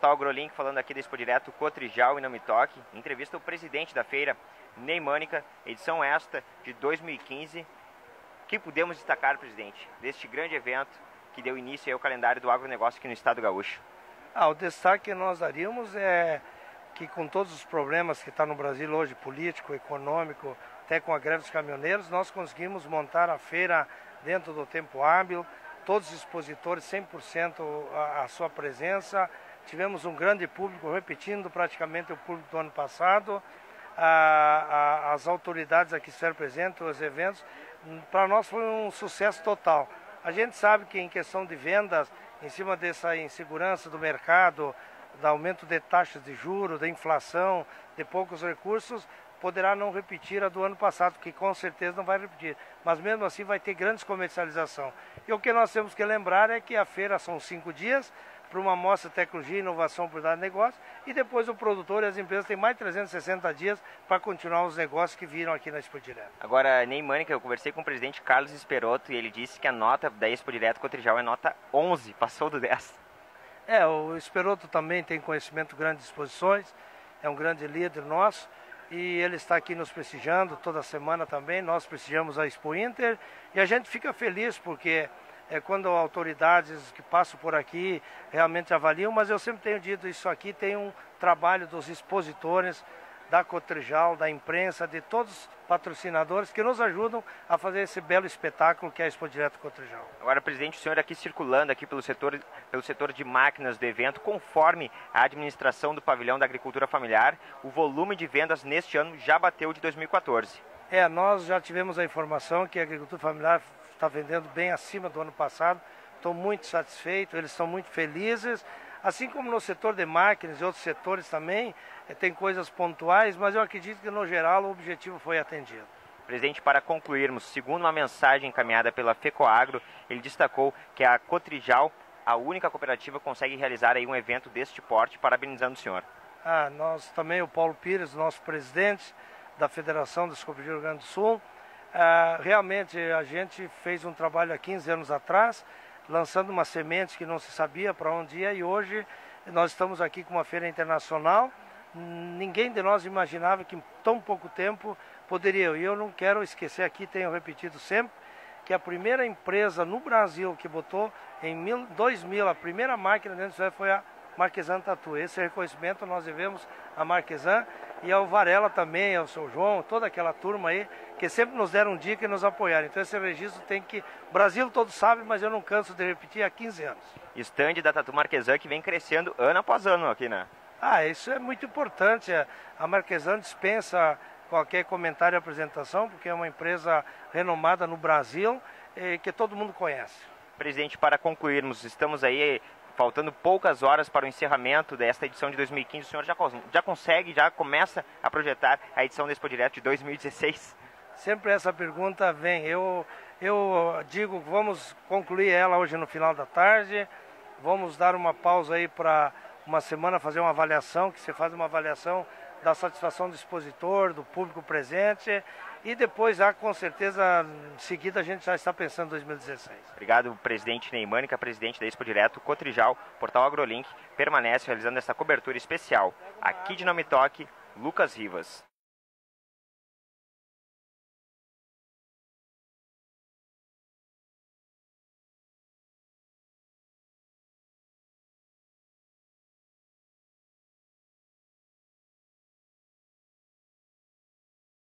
Portal AgroLink, falando aqui da Expo Direto Cotrijal e Não Me Toque. Entrevista o presidente da feira, Ney Mânica, edição esta de 2015. O que podemos destacar, presidente, deste grande evento que deu início ao calendário do agronegócio aqui no estado gaúcho? O destaque que nós daríamos é que, com todos os problemas que está no Brasil hoje, político, econômico, até com a greve dos caminhoneiros, nós conseguimos montar a feira dentro do tempo hábil, todos os expositores 100% a sua presença. Tivemos um grande público, repetindo praticamente o público do ano passado. As autoridades aqui estiveram presentes, os eventos, para nós foi um sucesso total. A gente sabe que em questão de vendas, em cima dessa insegurança do mercado, do aumento de taxas de juros, da inflação, de poucos recursos, poderá não repetir a do ano passado, que com certeza não vai repetir. Mas mesmo assim vai ter grandes comercialização. E o que nós temos que lembrar é que a feira são 5 dias, para uma mostra de tecnologia, inovação, oportunidade de negócio, e depois o produtor e as empresas têm mais de 360 dias para continuar os negócios que viram aqui na Expo Direto. Agora, Ney Mânica, eu conversei com o presidente Carlos Esperotto e ele disse que a nota da Expo Direto Cotrijal é nota 11, passou do 10. O Esperotto também tem conhecimento grande de exposições, é um grande líder nosso, e ele está aqui nos prestigiando toda semana também. Nós prestigiamos a Expo Inter e a gente fica feliz porque quando autoridades que passam por aqui realmente avaliam, mas eu sempre tenho dito isso aqui, tem um trabalho dos expositores, da Cotrijal, da imprensa, de todos os patrocinadores que nos ajudam a fazer esse belo espetáculo que é a Expo Direto Cotrijal. Agora, presidente, o senhor aqui circulando aqui pelo setor de máquinas do evento, conforme a administração do pavilhão da agricultura familiar, o volume de vendas neste ano já bateu o de 2014. Nós já tivemos a informação que a agricultura familiar está vendendo bem acima do ano passado. Estou muito satisfeito, eles estão muito felizes. Assim como no setor de máquinas e outros setores também, tem coisas pontuais, mas eu acredito que no geral o objetivo foi atendido. Presidente, para concluirmos, segundo uma mensagem encaminhada pela FECOAGRO, ele destacou que a Cotrijal, a única cooperativa, consegue realizar aí um evento deste porte, parabenizando o senhor. Nós também, o Paulo Pires, nosso presidente da Federação das Cooperativas do Rio Grande do Sul, realmente a gente fez um trabalho há 15 anos atrás, lançando uma semente que não se sabia para onde ia, e hoje nós estamos aqui com uma feira internacional. Ninguém de nós imaginava que em tão pouco tempo poderia. E eu não quero esquecer aqui, tenho repetido sempre, que a primeira empresa no Brasil que botou em 2000 a primeira máquina dentro do céu foi a Marquesan Tatu. Esse reconhecimento nós devemos à Marquesan e ao Varela também, ao seu João, toda aquela turma aí, que sempre nos deram dica e nos apoiaram. Então esse registro tem que... O Brasil todo sabe, mas eu não canso de repetir há 15 anos. Estande da Tatu Marquesan que vem crescendo ano após ano aqui, né? Isso é muito importante. A Marquesan dispensa qualquer comentário e apresentação, porque é uma empresa renomada no Brasil que todo mundo conhece. Presidente, para concluirmos, estamos aí faltando poucas horas para o encerramento desta edição de 2015. O senhor já começa a projetar a edição da Expo Direto de 2016? Sempre essa pergunta vem. Eu digo que vamos concluir ela hoje no final da tarde. Vamos dar uma pausa aí para uma semana fazer uma avaliação, que você faz uma avaliação da satisfação do expositor, do público presente, e depois já com certeza em seguida a gente já está pensando em 2016. Obrigado, presidente Ney Mânica, presidente da Expo Direto Cotrijal. Portal AgroLink permanece realizando essa cobertura especial. Aqui de Não Me Toque, Lucas Rivas.